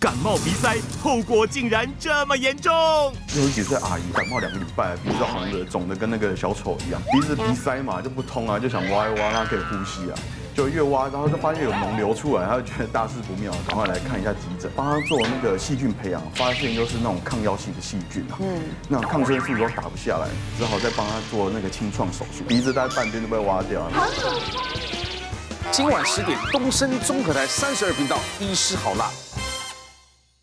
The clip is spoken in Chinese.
感冒鼻塞后果竟然这么严重。 60几岁阿姨感冒2个礼拜，鼻子都红的，肿的跟那个小丑一样，鼻塞嘛就不通啊，就想挖一挖，让它可以呼吸啊。就越挖，然后就发现有脓流出来，他就觉得大事不妙，赶快来看一下急诊，帮他做那个细菌培养，发现就是那种抗药性的细菌啊，那抗生素都打不下来，只好再帮他做那个清创手术，鼻子大概半边都被挖掉了。 今晚10点，东森综合台32频道，医师好辣。